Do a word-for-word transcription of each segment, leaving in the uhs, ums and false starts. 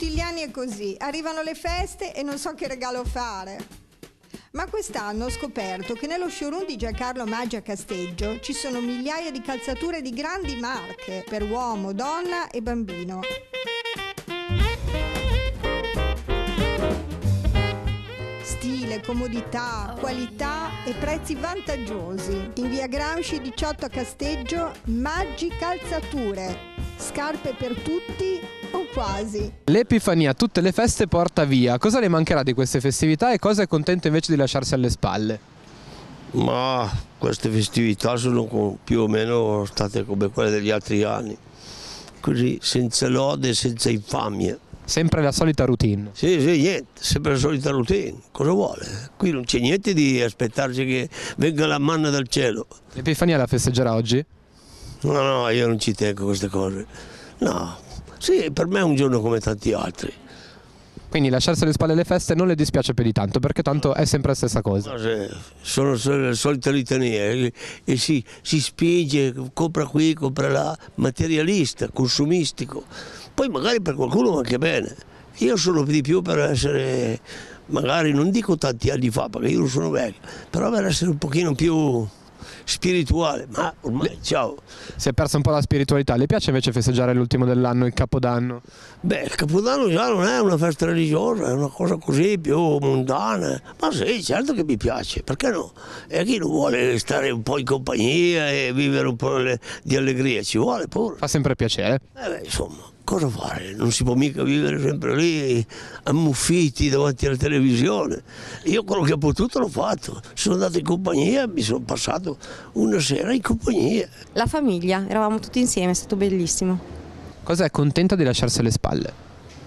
Tutti gli anni è così, arrivano le feste e non so che regalo fare. Ma quest'anno ho scoperto che nello showroom di Giancarlo Maggi a Casteggio ci sono migliaia di calzature di grandi marche per uomo, donna e bambino. Stile, comodità, qualità e prezzi vantaggiosi. In via Gramsci diciotto a Casteggio, Maggi Calzature. Scarpe per tutti o quasi. L'Epifania tutte le feste porta via. Cosa le mancherà di queste festività e cosa è contento invece di lasciarsi alle spalle? Ma queste festività sono più o meno state come quelle degli altri anni. Così, senza lode, senza infamia. Sempre la solita routine. Sì, sì, niente, sempre la solita routine. Cosa vuole? Qui non c'è niente di aspettarci che venga la manna dal cielo. L'Epifania la festeggerà oggi? No, no, io non ci tengo a queste cose. No, sì, per me è un giorno come tanti altri. Quindi lasciarsi alle spalle le feste non le dispiace più di tanto, perché tanto è sempre la stessa cosa. No, sì, sono le solite litanie e si, si spinge, compra qui, compra là, materialista, consumistico. Poi magari per qualcuno va anche bene. Io sono di più per essere, magari non dico tanti anni fa, perché io non sono vecchio, però per essere un pochino più spirituale, ma ormai ciao. Si è persa un po' la spiritualità. Le piace invece festeggiare l'ultimo dell'anno, il Capodanno? Beh, il Capodanno già non è una festa religiosa, è una cosa così più mondana. Ma sì, certo che mi piace, perché no? E chi non vuole stare un po' in compagnia e vivere un po' di allegria, ci vuole pure. Fa sempre piacere. Eh beh, insomma, cosa fare? Non si può mica vivere sempre lì ammuffiti davanti alla televisione. Io quello che ho potuto l'ho fatto, sono andato in compagnia, mi sono passato una sera in compagnia. La famiglia, eravamo tutti insieme, è stato bellissimo. Cosa è contenta di lasciarsi alle spalle?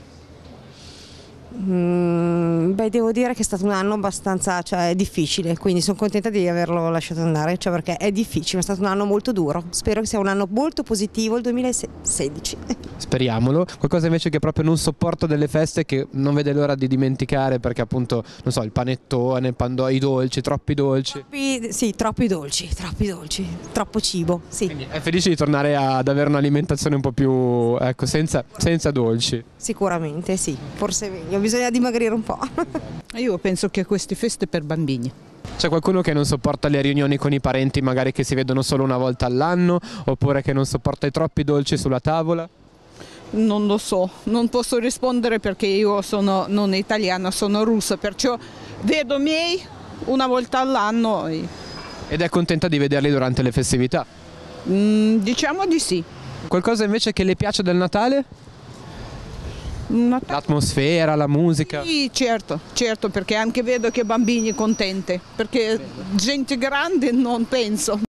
Mm, beh, devo dire che è stato un anno abbastanza, cioè, difficile, quindi sono contenta di averlo lasciato andare, cioè perché è difficile, è stato un anno molto duro. Spero che sia un anno molto positivo il duemilasedici. Speriamolo. Qualcosa invece che proprio non sopporto delle feste, che non vede l'ora di dimenticare, perché appunto, non so, il panettone, il pando, i dolci, troppi dolci. Troppi, sì, troppi dolci, troppi dolci, troppo cibo, sì. Quindi è felice di tornare ad avere un'alimentazione un po' più, ecco, senza, senza dolci. Sicuramente sì, forse meglio, bisogna dimagrire un po'. Io penso che queste feste per bambini. C'è qualcuno che non sopporta le riunioni con i parenti, magari che si vedono solo una volta all'anno, oppure che non sopporta i troppi dolci sulla tavola? Non lo so, non posso rispondere perché io sono non italiana, sono russa, perciò vedo miei una volta all'anno. E... Ed è contenta di vederli durante le festività? Mm, diciamo di sì. Qualcosa invece che le piace del Natale? L'atmosfera, la musica? Sì, certo, certo, perché anche vedo che bambini contenti, perché gente grande non penso.